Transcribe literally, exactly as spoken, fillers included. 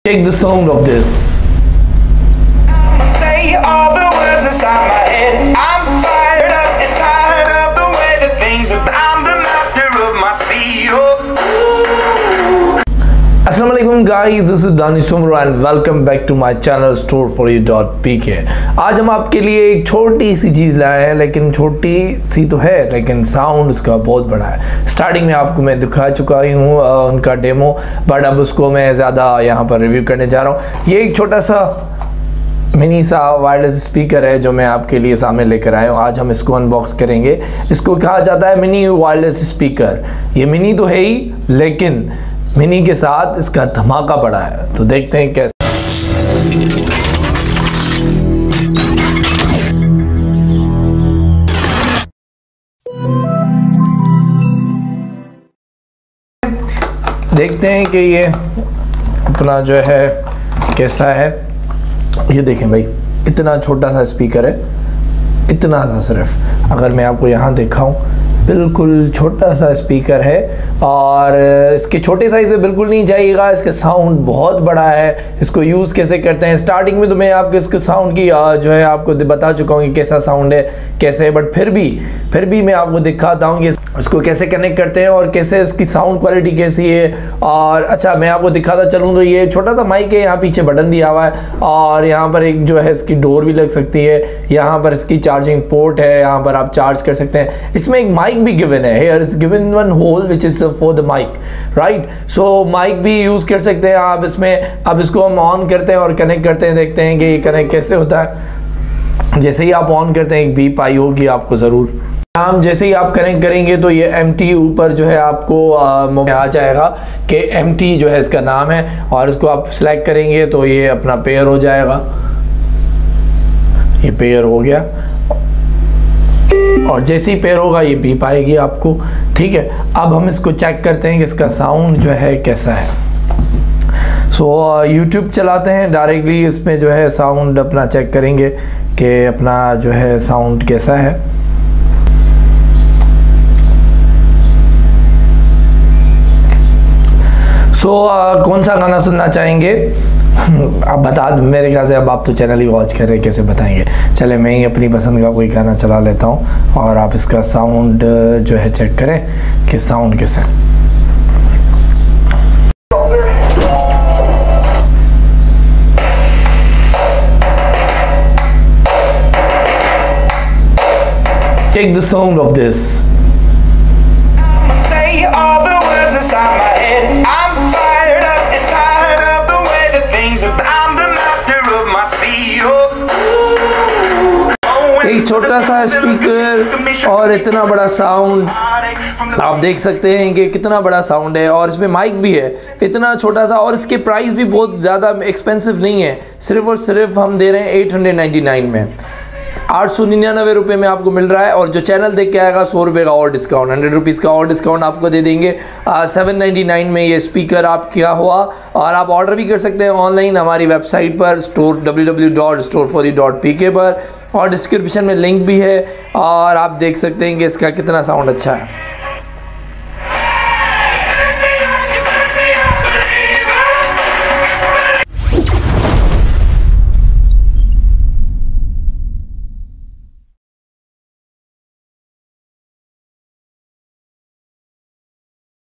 Take the sound of this. I'ma say all the words inside my head. I'm fired up and tired of the way that things are. I'm the master of my C E O. Assalamu alaikum guys, this is Danish Umar and welcome back to my channel store for you dot p k। आज हम आपके लिए एक छोटी सी चीज़ लाए हैं, लेकिन छोटी सी तो है लेकिन साउंड उसका बहुत बड़ा है। स्टार्टिंग में आपको मैं दिखा चुका ही हूँ उनका डेमो, बट अब उसको मैं ज़्यादा यहाँ पर रिव्यू करने जा रहा हूँ। ये एक छोटा सा मिनी सा वायरलेस स्पीकर है जो मैं आपके लिए सामने लेकर आया हूँ। आज हम इसको अनबॉक्स करेंगे। इसको कहा जाता है मिनी वायरलेस स्पीकर। ये मिनी तो है ही, लेकिन मिनी के साथ इसका धमाका बड़ा है, तो देखते हैं कैसे। देखते हैं कि ये अपना जो है कैसा है। ये देखें भाई, इतना छोटा सा स्पीकर है, इतना सा सिर्फ। अगर मैं आपको यहाँ दिखाऊं, बिल्कुल छोटा सा स्पीकर है और इसके छोटे साइज़ में बिल्कुल नहीं जाइएगा। इसका साउंड बहुत बड़ा है। इसको यूज़ कैसे करते हैं, स्टार्टिंग में तो मैं आपको इसके साउंड की जो है आपको बता चुका हूँ कि कैसा साउंड है कैसे है, बट फिर भी फिर भी मैं आपको दिखाता हूँ कि इसको कैसे कनेक्ट करते हैं और कैसे इसकी साउंड क्वालिटी कैसी है। और अच्छा, मैं आपको दिखाता चलूँ तो ये छोटा सा माइक है, यहाँ पीछे बटन दिया हुआ है और यहाँ पर एक जो है इसकी डोर भी लग सकती है। यहाँ पर इसकी चार्जिंग पोर्ट है, यहाँ पर आप चार्ज कर सकते हैं। इसमें एक माइक भी गिवन है, here is given one hole which is for the mic, right. So mic भी यूज़ कर सकते हैं आप इसमें। अब इसको हम ऑन करते हैं और कनेक्ट करते हैं, देखते हैं कि ये कनेक्ट कैसे होता है। जैसे ही आप ऑन करते हैं एक बीप आई होगी आपको ज़रूर। हम जैसे ही आप कनेक्ट करेंगे तो ये एम टी ऊपर जो है आपको आ, आ जाएगा कि एम टी जो है इसका नाम है, और इसको आप सिलेक्ट करेंगे तो ये अपना पेयर हो जाएगा। ये पेयर हो गया और जैसे ही पेयर होगा ये बीप आएगी आपको, ठीक है। अब हम इसको चेक करते हैं कि इसका साउंड जो है कैसा है। सो so, यूट्यूब चलाते हैं, डायरेक्टली इसमें जो है साउंड अपना चेक करेंगे कि अपना जो है साउंड कैसा है। सो so, uh, कौन सा गाना सुनना चाहेंगे आप बता दो। मेरे ख्याल से अब आप तो चैनल ही वॉच कर रहे हैं, कैसे बताएंगे। चले मैं ही अपनी पसंद का कोई गाना चला लेता हूँ और आप इसका साउंड जो है चेक करें कि साउंड कैसा है। Take the sound of this. I'ma say all the words inside my head. I'm fired up and tired of the way that things are. I'm the master of my C E O. एक छोटा सा speaker और इतना बड़ा sound, आप देख सकते हैं कि कितना बड़ा साउंड है। और इसमें माइक भी है, इतना छोटा सा, और इसके प्राइस भी बहुत ज़्यादा एक्सपेंसिव नहीं है। सिर्फ और सिर्फ हम दे रहे हैं एट हंड्रेड नाइन्टी नाइन में, आठ सौ निन्यानवे रुपये में आपको मिल रहा है। और जो चैनल देख के आएगा सौ रुपये का और डिस्काउंट, हंड्रेड रुपीज़ का और डिस्काउंट आपको दे देंगे। सेवन नाइन्टी नाइन में ये स्पीकर आपका हुआ। और आप ऑर्डर भी कर सकते हैं ऑनलाइन हमारी वेबसाइट पर, store W W W dot store for you dot P K पर, और डिस्क्रिप्शन में लिंक भी है। और आप देख सकते हैं कि इसका कितना साउंड अच्छा है।